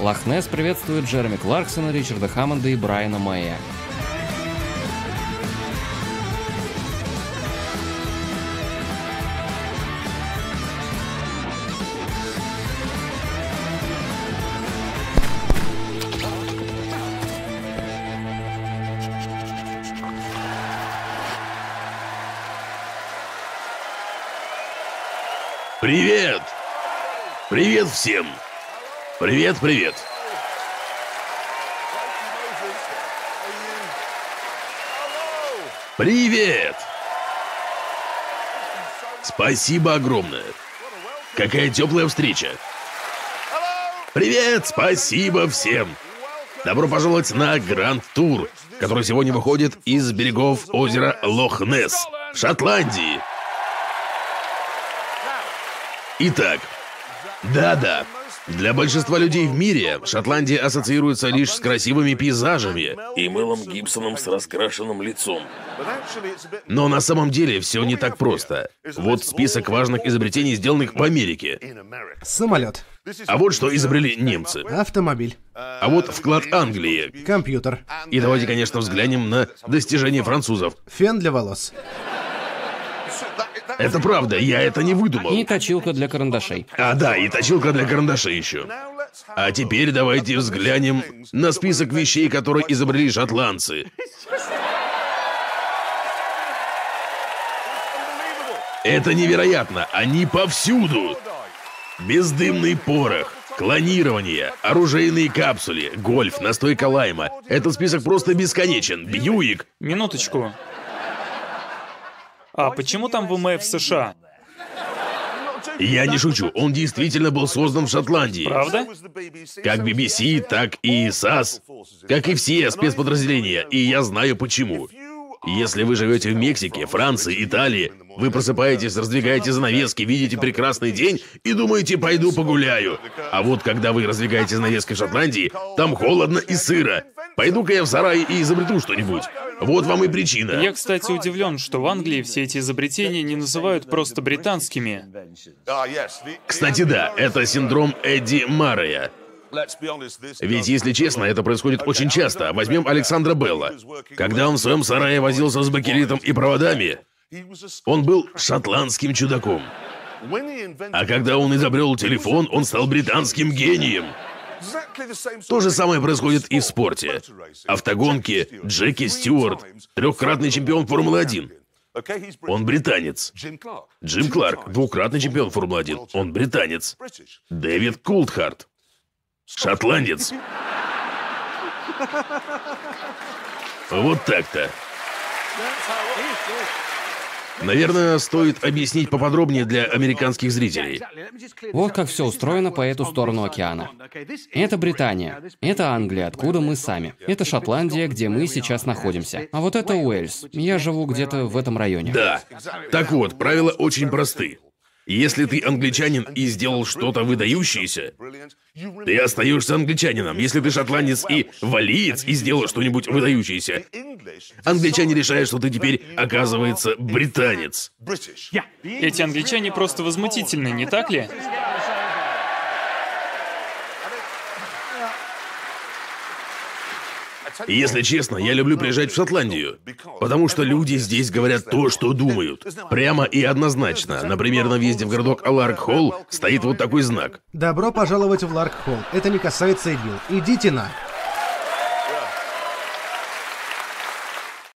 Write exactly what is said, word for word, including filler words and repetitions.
Лох-Несс приветствует Джереми Кларксона, Ричарда Хаммонда и Брайана Мэя. Привет! Привет всем! Привет, привет! Привет! Спасибо огромное! Какая теплая встреча! Привет! Спасибо всем! Добро пожаловать на Гранд-тур, который сегодня выходит из берегов озера Лох-Несс в Шотландии. Итак, да-да, для большинства людей в мире Шотландия ассоциируется лишь с красивыми пейзажами и Мэлом Гибсоном с раскрашенным лицом. Но на самом деле все не так просто. Вот список важных изобретений, сделанных в Америке. Самолет. А вот что изобрели немцы. Автомобиль. А вот вклад Англии. Компьютер. И давайте, конечно, взглянем на достижения французов. Фен для волос. Это правда, я это не выдумал. И точилка для карандашей. А да, и точилка для карандашей еще. А теперь давайте взглянем на список вещей, которые изобрели шотландцы. Это невероятно, они повсюду. Бездымный порох, клонирование, оружейные капсули, гольф, настойка лайма. Этот список просто бесконечен. Бьюик. Минуточку. А почему там ВМФ США? Я не шучу, он действительно был создан в Шотландии. Правда? Как би би си, так и САС, как и все спецподразделения, и я знаю почему. Если вы живете в Мексике, Франции, Италии, вы просыпаетесь, раздвигаете занавески, видите прекрасный день и думаете, пойду погуляю. А вот когда вы раздвигаете занавески в Шотландии, там холодно и сыро. Пойду-ка я в сарай и изобрету что-нибудь. Вот вам и причина. Я, кстати, удивлен, что в Англии все эти изобретения не называют просто британскими. Кстати, да, это синдром Эдди Маррея. Ведь, если честно, это происходит очень часто. Возьмем Александра Белла. Когда он в своем сарае возился с бакелитом и проводами, он был шотландским чудаком. А когда он изобрел телефон, он стал британским гением. То же самое происходит и в спорте. Автогонки Джеки Стюарт, трехкратный чемпион Формулы-один. Он британец. Джим Кларк, двукратный чемпион Формулы-один. Он британец. Дэвид Култхарт. Шотландец. Вот так-то. Наверное, стоит объяснить поподробнее для американских зрителей. Вот как все устроено по эту сторону океана. Это Британия, это Англия, откуда мы сами. Это Шотландия, где мы сейчас находимся. А вот это Уэльс. Я живу где-то в этом районе. Да. Так вот, правила очень просты. Если ты англичанин и сделал что-то выдающееся, ты остаешься англичанином. Если ты шотландец и валиец и сделал что-нибудь выдающееся, англичане решают, что ты теперь, оказывается, британец. Эти англичане просто возмутительны, не так ли? И если честно, я люблю приезжать в Шотландию, потому что люди здесь говорят то, что думают. Прямо и однозначно. Например, на въезде в городок Ларк-Холл стоит вот такой знак. Добро пожаловать в Ларк-Холл. Это не касается игил. Идите на...